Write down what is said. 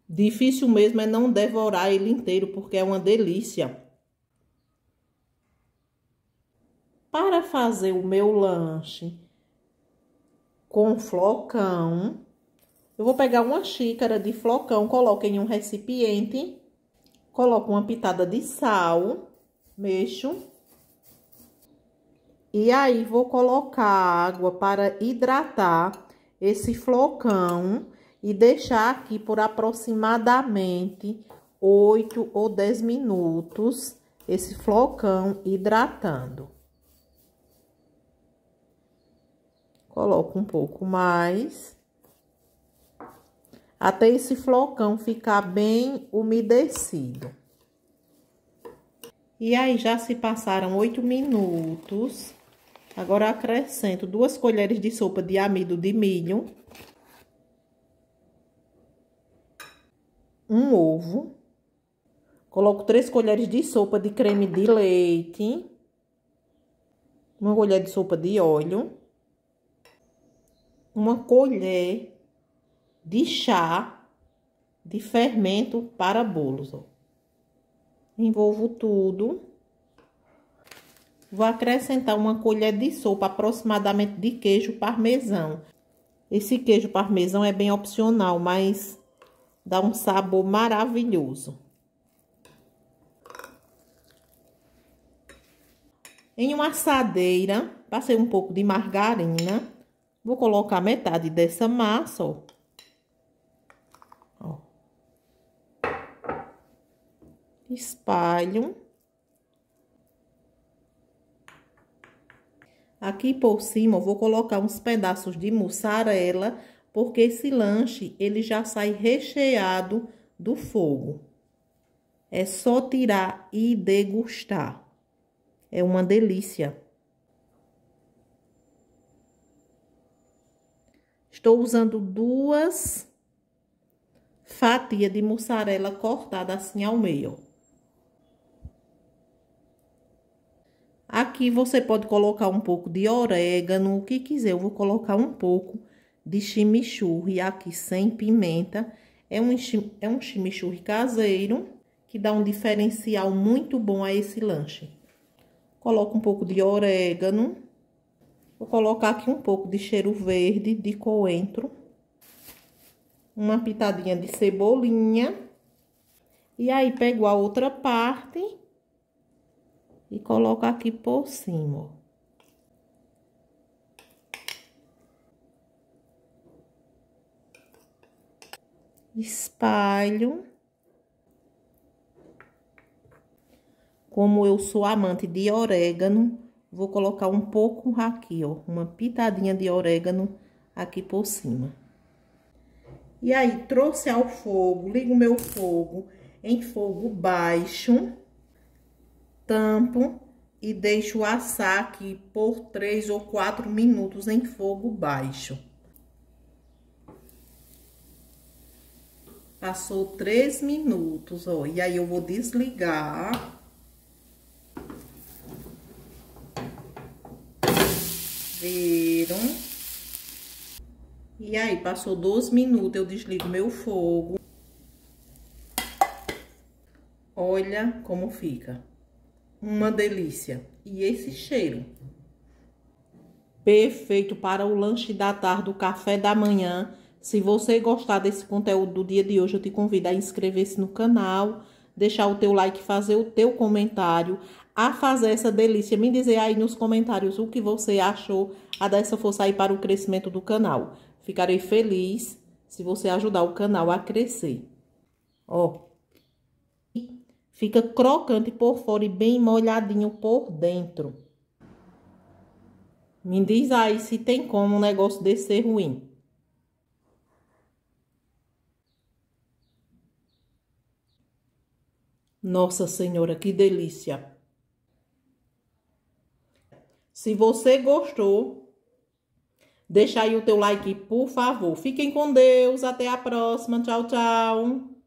Difícil mesmo é não devorar ele inteiro, porque é uma delícia. Para fazer o meu lanche com flocão, eu vou pegar uma xícara de flocão, coloco em um recipiente, coloco uma pitada de sal, mexo. E aí, vou colocar água para hidratar esse flocão e deixar aqui por aproximadamente 8 ou 10 minutos esse flocão hidratando. Coloco um pouco mais, até esse flocão ficar bem umedecido. E aí, já se passaram 8 minutos. Agora, acrescento 2 colheres de sopa de amido de milho. Um ovo. Coloco 3 colheres de sopa de creme de leite. Uma colher de sopa de óleo. Uma colher de chá de fermento para bolos, ó. Envolvo tudo. Vou acrescentar uma colher de sopa aproximadamente de queijo parmesão. Esse queijo parmesão é bem opcional, mas dá um sabor maravilhoso. Em uma assadeira, passei um pouco de margarina. Vou colocar metade dessa massa, ó. Espalho. Aqui por cima eu vou colocar uns pedaços de mussarela, porque esse lanche ele já sai recheado do fogo. É só tirar e degustar. É uma delícia. Estou usando 2 fatias de mussarela cortada assim ao meio. Aqui você pode colocar um pouco de orégano, o que quiser. Eu vou colocar um pouco de chimichurri aqui sem pimenta. É um chimichurri caseiro que dá um diferencial muito bom a esse lanche. Coloco um pouco de orégano. Vou colocar aqui um pouco de cheiro verde, de coentro. Uma pitadinha de cebolinha. E aí, pego a outra parte e coloco aqui por cima, ó. Espalho. Como eu sou amante de orégano, vou colocar um pouco aqui, ó, uma pitadinha de orégano aqui por cima. E aí, trouxe ao fogo, ligo o meu fogo em fogo baixo, tampo e deixo assar aqui por 3 ou 4 minutos em fogo baixo. Passou 3 minutos, ó, e aí eu vou desligar. Viram? E aí, passou 12 minutos, eu desligo meu fogo. Olha como fica. Uma delícia. E esse cheiro. Perfeito para o lanche da tarde, o café da manhã. Se você gostar desse conteúdo do dia de hoje, eu te convido a inscrever-se no canal, deixar o teu like, fazer o teu comentário, a fazer essa delícia. Me dizer aí nos comentários o que você achou, a dar essa força aí para o crescimento do canal. Ficarei feliz se você ajudar o canal a crescer. Ó. Fica crocante por fora e bem molhadinho por dentro. Me diz aí se tem como um negócio desse ser ruim. Nossa Senhora, que delícia! Se você gostou, deixa aí o teu like, por favor. Fiquem com Deus. Até a próxima. Tchau, tchau.